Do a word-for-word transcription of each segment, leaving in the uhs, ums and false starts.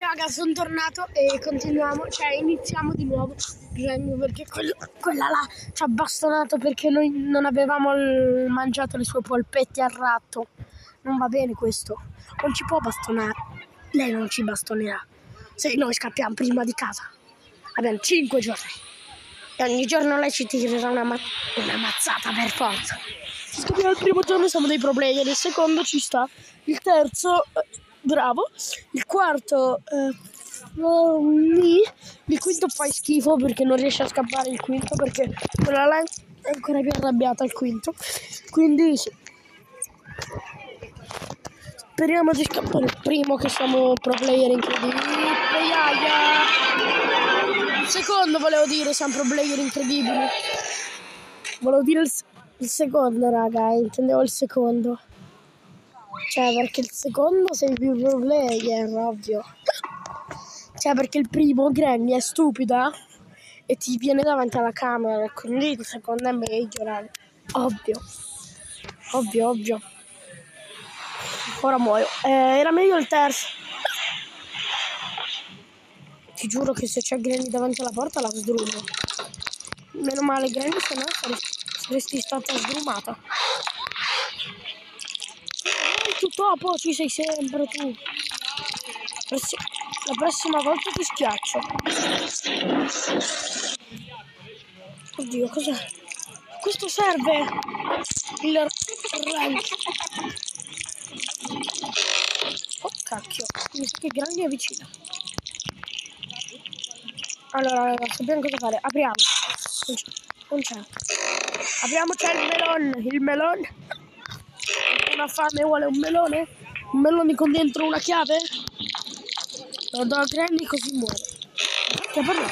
raga, sono tornato e continuiamo, cioè iniziamo di nuovo perché quello, quella là ci ha bastonato perché noi non avevamo il, mangiato le sue polpette al ratto. Non va bene questo, non ci può bastonare, lei non ci bastonerà se noi scappiamo prima di casa. Abbiamo cinque giorni e ogni giorno lei ci tirerà una, ma- una mazzata per forza. Il primo giorno siamo dei pro player, il secondo ci sta, il terzo eh, bravo, il quarto eh, lì, il quinto fai schifo perché non riesce a scappare il quinto perché quella là è ancora più arrabbiata al quinto, quindi sì. Speriamo di scappare il primo che siamo pro player incredibili. Il secondo volevo dire siamo pro player incredibili. Volevo dire il, il secondo raga, intendevo il secondo. Cioè perché il secondo sei più pro player, ovvio. Cioè perché il primo Granny è stupida e ti viene davanti alla camera, quindi il secondo è meglio raga. Ovvio. Ovvio, ovvio. Ora muoio. Eh, era meglio il terzo. Ti giuro che se c'è Granny davanti alla porta la sdrumo. Meno male Granny, se no saresti stata sdrumata. Tu topo, ci sei sempre tu. La prossima volta ti schiaccio. Oddio, cos'è? Questo serve il rank. Oh cacchio, mi sa che Granny è vicina. Allora ragazzi, sappiamo cosa fare. Apriamo. Non c'è. Apriamo, c'è il melon. Il melon. Una fame vuole un melone? Un melone con dentro una chiave? Lo do a Granny così muore. Che parla?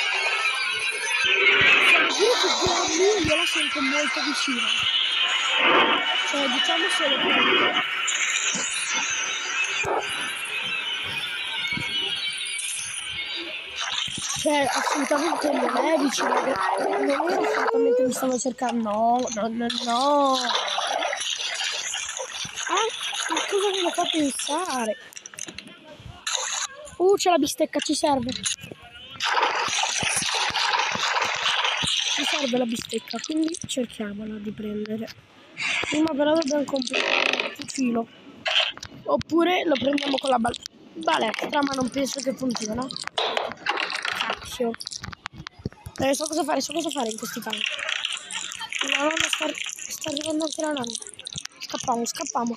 Devo dire che Granny io la sento molto vicina. Cioè diciamo solo che... Cioè assolutamente non è vicina. Non è assolutamente mi stavo cercando. No, no, no, no. Ah, cosa me lo fa pensare? Uh, c'è la bistecca, ci serve. Ci serve la bistecca, quindi cerchiamola di prendere. Prima però dobbiamo completare il filo. Oppure lo prendiamo con la bal balestra, ma non penso che funziona. Cacchio. Eh, so cosa fare, so cosa fare in questi casi. La nonna sta, sta arrivando anche la nonna. Scappiamo, scappiamo.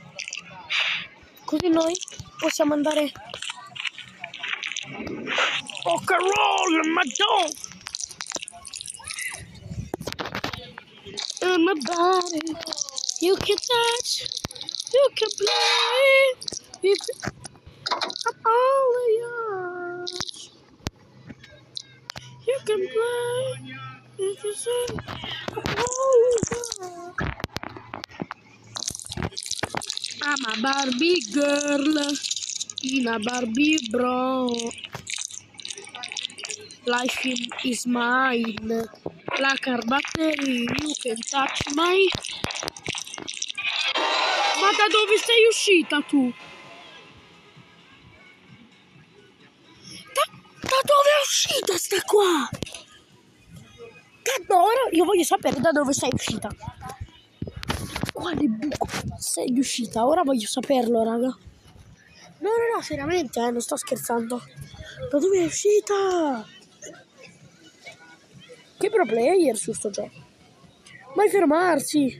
Così noi possiamo andare. Rock and roll, madonna! In my body, you can touch, you can play, you can... I'm all yours. You can play, you can say, I'm all yours. I'm a Barbie girl in a Barbie bro. Life is mine. La car battery, you can touch my... Ma da dove sei uscita tu? Da, da dove è uscita sta qua? Da, no, ora io voglio sapere da dove sei uscita. Quale buco sei uscita? Ora voglio saperlo, raga. No, no, no, seriamente, eh, non sto scherzando. Da dove è uscita? Che pro player su sto gioco. Mai fermarsi.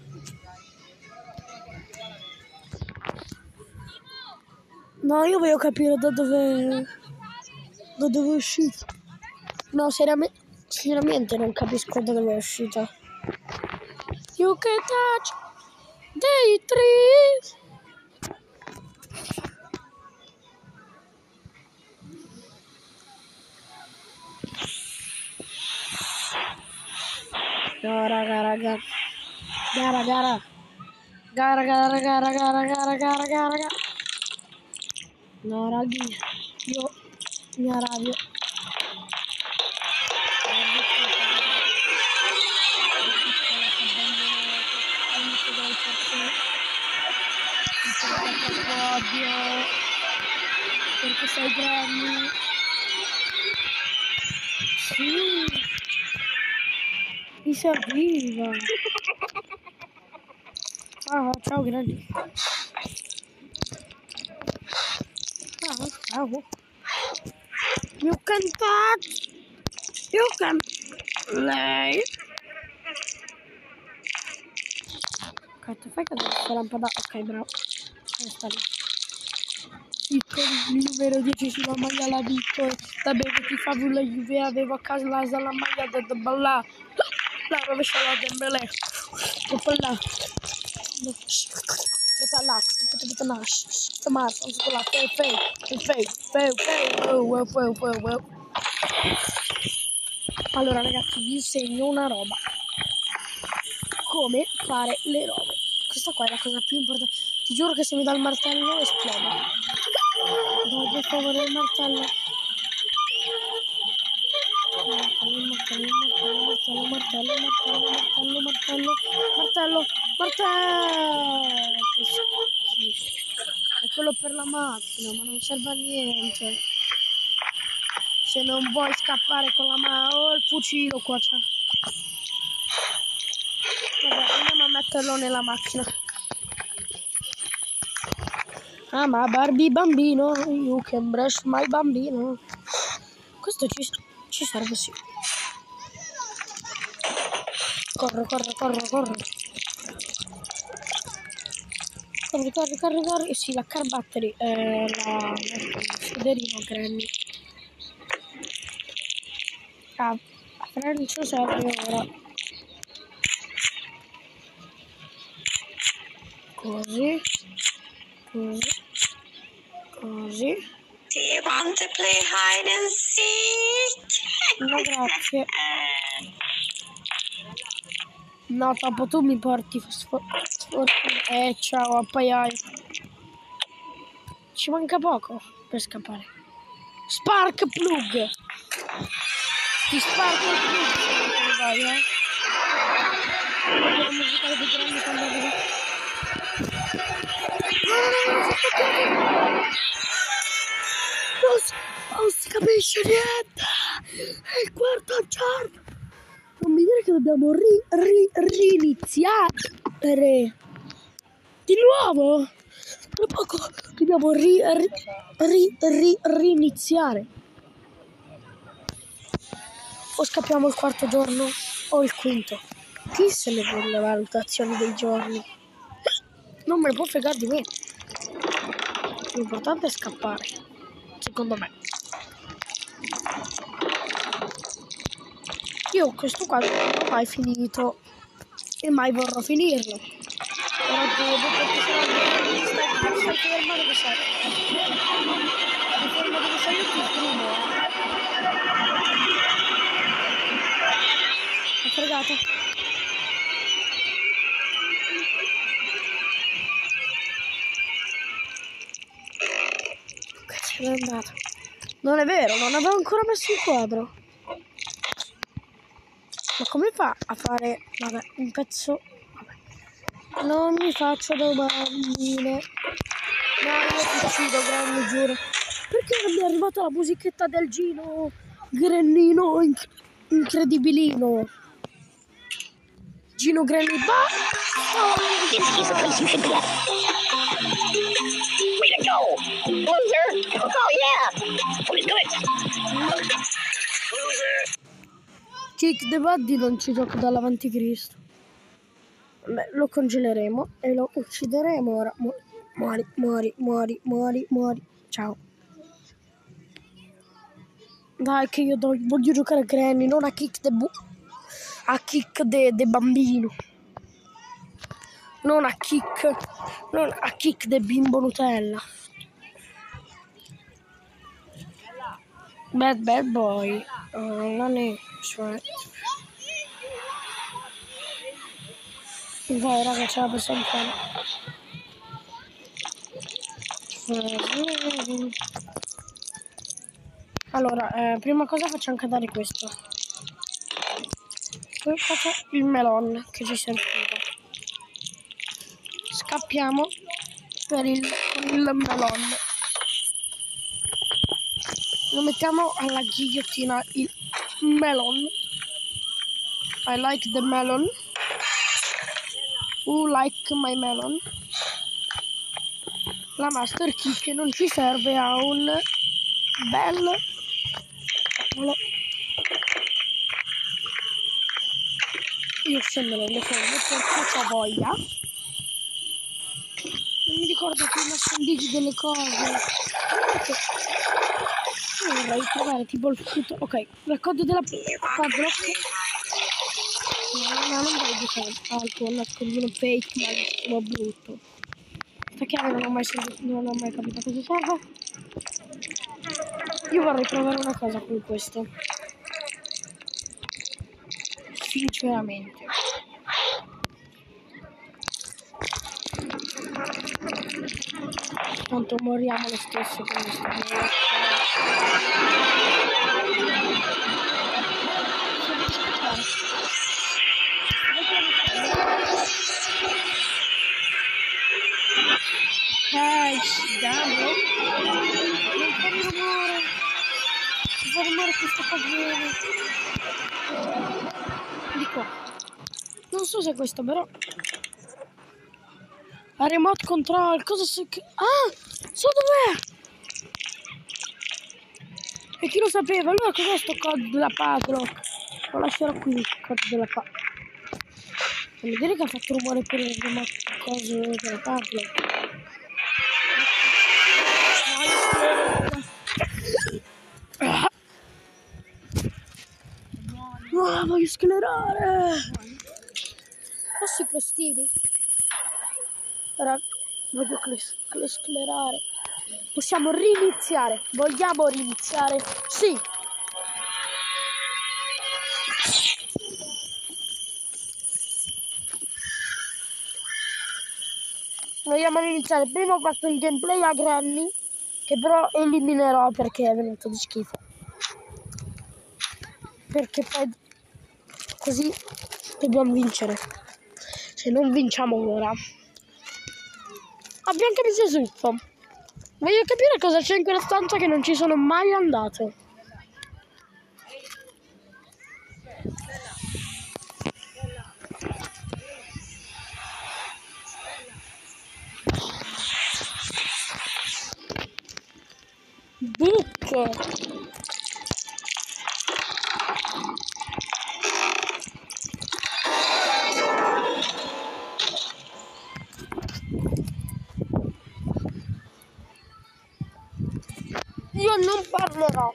No, io voglio capire da dove... Da dove è uscita. No, seriamente, seriamente non capisco da dove è uscita. You can touch day trees. No, raga, raga. Gara, gara. Gara, gara, gara, gara, gara, gara, gara, gara. No, raghi. Io mi arrabbio. Perché sei Granny. Sì. Mi serviva. Ah, ciao Granny. Ciao, ciao. You can touch. You can play. Cazzo, fai cadere questa lampada. Ok, bravo. Sta lì. Piccoli, il numero dieci sulla maglia la Vittor. Vabbè, ti fa la Juve, avevo a casa la, la maglia da balla. La rovescia la Dembélé. E poi là. Butta là, butta là. Sta marcia, butta là. Feu, feu, feu, feu, feu, feu, feu, feu. Allora ragazzi, vi insegno una roba. Come fare le robe. Questa qua è la cosa più importante. Ti giuro che se mi dà il martello esplodo. Dai, per favore, il martello. Martello, martello, martello, martello, martello, martello, martello, martello. Che schifo. È quello per la macchina, ma non serve a niente. Se non vuoi scappare con la mano, oh, il fucile qua c'è. Vabbè, andiamo a metterlo nella macchina. Ah, ma Barbie bambino, you can brush my bambino. Questo ci, ci serve, sì. Corre, corre, corre, corre. Corri, corri, corri, corri. Sì, la car battery è la scuderino Granny. Ah, a French serve ora. Così. Così. Così. Do you want to play hide and seek? No, grazie. No, dopo tu mi porti sfortuna. Eh, ciao, appaiai. Ci manca poco per scappare. Spark plug. Ti sparco il plug. Vai, eh. La musica di Granny quando arriva. Non si, non si capisce niente. È il quarto giorno. Non mi dire che dobbiamo ri, ri, riniziare. Di nuovo. Tra poco dobbiamo ri, ri, ri, ri, riniziare. O scappiamo il quarto giorno o il quinto. Chi se ne vuole le valutazioni dei giorni? Non me ne può fregare di me. L'importante è scappare, secondo me. Io questo qua non l'ho mai finito e mai vorrò finirlo. Ora devo, perché se no stai, stai fermo dove sei. Stai fermo dove sei, io ti sgrumo. Ho fregato. Che se n'è andato. Non è vero, non avevo ancora messo il quadro. Ma come fa a fare, vabbè, un pezzo, vabbè. Non mi faccio domandine. No, io ti uccido, Granny, giuro. Perché non mi è arrivata la musichetta del Gino Grannino inc incredibilino? Gino Granny, bah! Oh. This is the place you should be at. Way to go, loser! Oh yeah, let's do it. Loser. Kick the Buddy non ci gioco dall'Avanticristo. Beh, lo congeleremo e lo uccideremo ora. Mu muori, muori, muori, muori, muori. Ciao. Dai che io do voglio giocare a Granny, non a Kick the bu a Kick de, de bambino. Non a Kick, non a Kick de bimbo Nutella. Bad bad boy. Oh, non è cioè. Vai raga, ce la possiamo fare. Allora, eh, prima cosa facciamo cadere questo. Poi faccio il melon che ci serviva. Scappiamo per il, con il melon. Lo mettiamo alla ghigliottina il melon. I like the melon. Who like my melon? La master key che non ci serve a un bel... Io scendo nelle forme perché ho voglia. Non mi ricordo più i nascondiggi delle cose. Io vorrei trovare tipo il frutto. Ok, raccolto della padlock. No, no, non voglio giocare altro, nascondino fake, malissimo, brutto. Questa chiave non ho mai sentito, non ho mai capito cosa serve. Io vorrei provare una cosa con questo. Sinceramente. Tanto moriamo lo stesso con questo. Ehi, dammi. Non fare rumore. Non fare rumore questo pavone. Di qua. Non so se è questo, però. La remote control, cosa so che... Ah! So dov'è! E chi lo sapeva? Allora cos'è sto code della padlock? Lo lascerò qui il code della padlock. Non mi dire che ha fatto rumore per le remote cose della padlock. No, voglio sclerare! Posso i crostini? Ora voglio sclerare. Possiamo riniziare. Vogliamo riniziare? Sì. Vogliamo riniziare. Prima ho fatto il gameplay a Granny, che però eliminerò perché è venuto di schifo. Perché poi così dobbiamo vincere. Se non vinciamo ora. Abbiamo capito tutto. Voglio capire cosa c'è in quella stanza che non ci sono mai andato. Buco. Io non parlerò.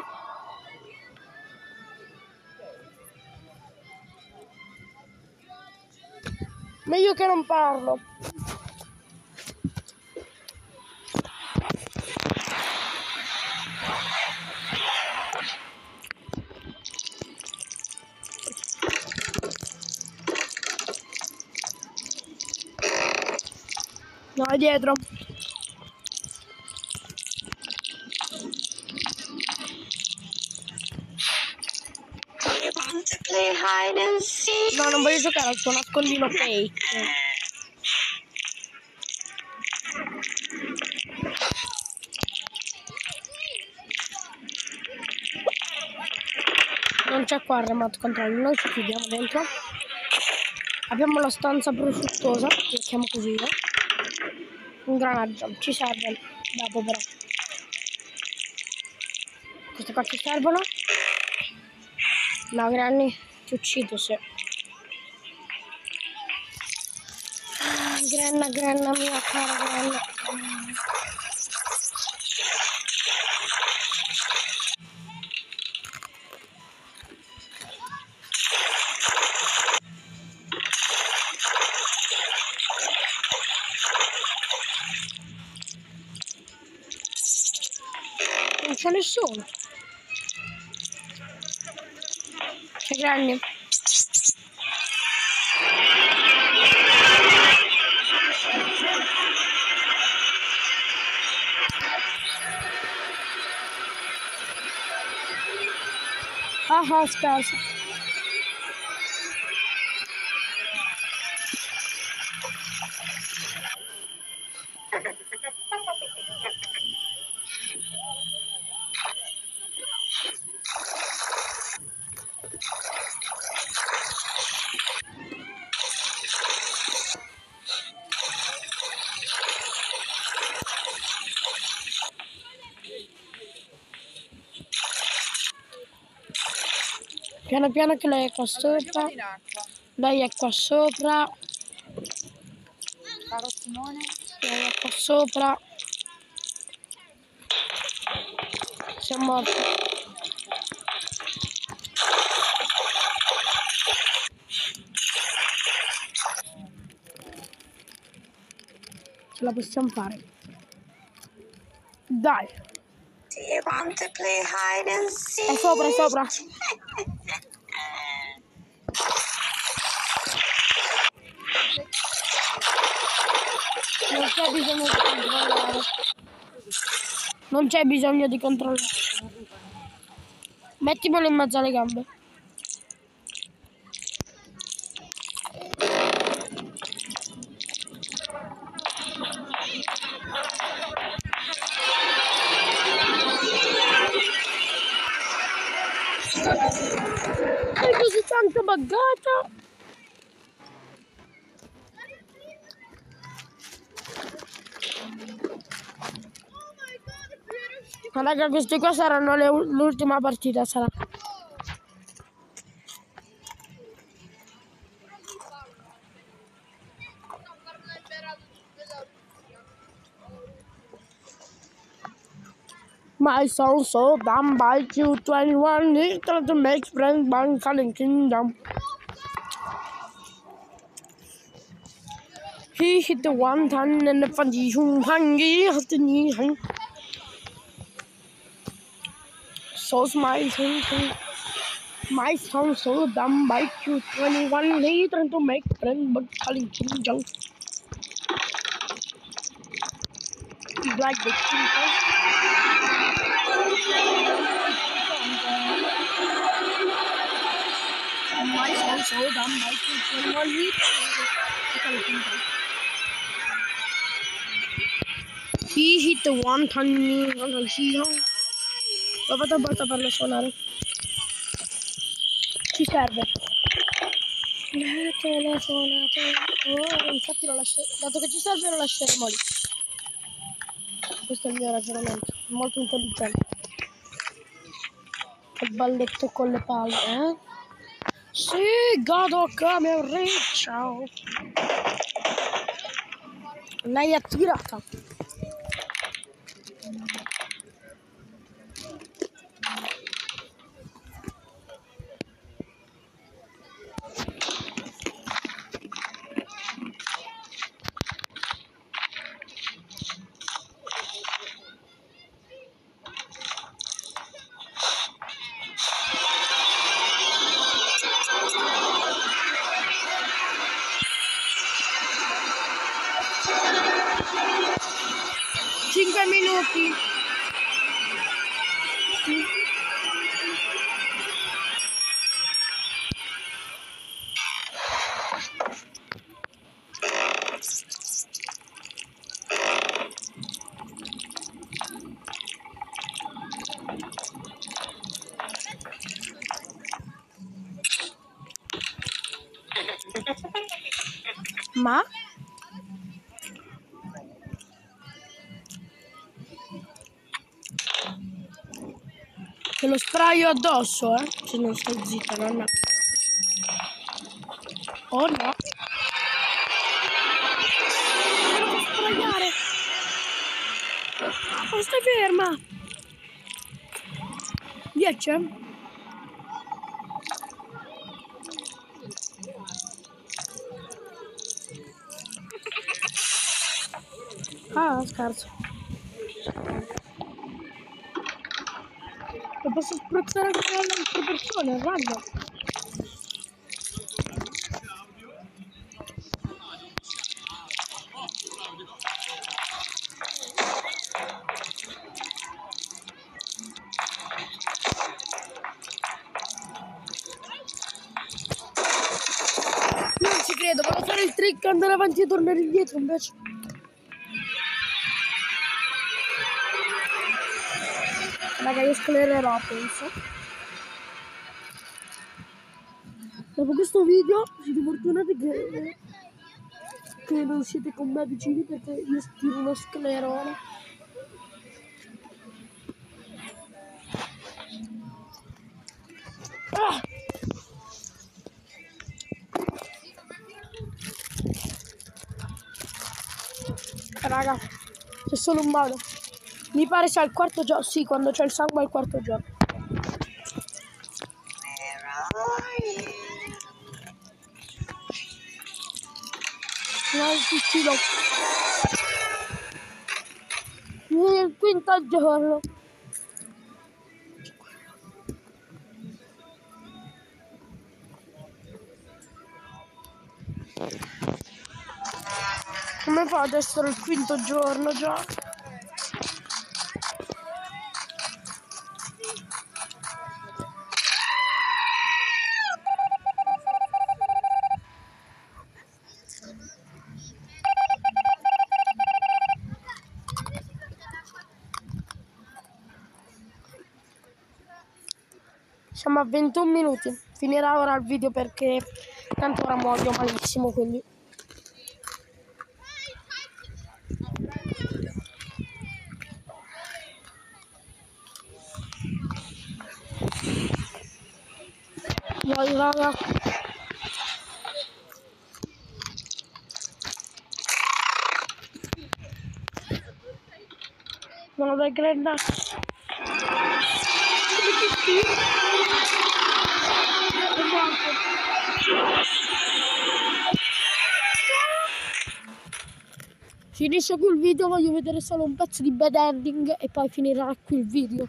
Meglio che non parlo. No, è dietro. No, non voglio giocare al suo nascondino fake. Non c'è qua il remote control, noi ci chiudiamo dentro. Abbiamo la stanza prosciuttosa, che chiamo così io. Un granaggio, ci serve dopo però. Queste qua ci servono. No, Granny, ti uccido se... Ah, Granna, Granna mia cara Granna. Non c'è nessuno. C'è Granny. Ah ah, scarsa. Piano piano che lei è qua sopra. Lei è qua sopra. Caro Simone. Lei è qua sopra. Siamo morti. Ce la possiamo fare. Dai. Do you want to play hide and seek? È sopra, è sopra. Non c'è bisogno di controllare. Non c'è bisogno di controllare. Mettimelo in mezzo alle gambe. È così tanto buggata. Ma raga, queste qua saranno le- l'ultima partita, sarà. My soul so damn by you twenty-one is trying to make friends by calling kingdom. He hit the one ton and the funny hung hangy has the knee hang. So's my son, my son so damn by you twenty-one is trying to make friends by calling kingdom. He's like the king. My soul so damn by you twenty-one is trying to make friends. He hit the one ton non si no. L'ho fatto apposta per farlo suonare. Ci serve. Le telefonate. Oh, infatti lo lascio. Dato che ci serve lo lasceremo lì. Questo è il mio ragionamento. Molto intelligente. Che balletto con le palle, eh? Sì, godo come un riccio. Lei è tirata. cinque minuti. Ma te lo spraio addosso, eh? Se non stai zitta, nonna. Oh no. Non spraiare. Oh, stai ferma. dieci? Ah, scherzo. Lo posso spruzzare anche alle altre persone, guarda. Non ci credo, volevo fare il trick, andare avanti e tornare indietro invece. Raga, io sclererò, penso. Dopo questo video siete fortunati che, che non siete con me vicini perché io tiro uno sclerone. Ah! C'è solo un modo. Mi pare sia il quarto giorno. Sì, quando c'è il sangue è il quarto giorno. No, tutti lo. Il quinto giorno. Come fa ad essere il quinto giorno già? Siamo a ventuno minuti. Finirà ora il video perché tanto ora muoio malissimo, quindi. Vai, raga. Non avrei grandato. Finisce qui il video, voglio vedere solo un pezzo di bad ending e poi finirà qui il video.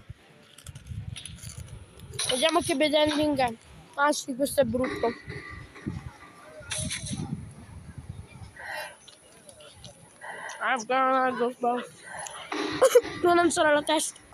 Vediamo che bad ending è. Ah sì, questo è brutto. I've got a Ghostbusters. Non alzare la testa.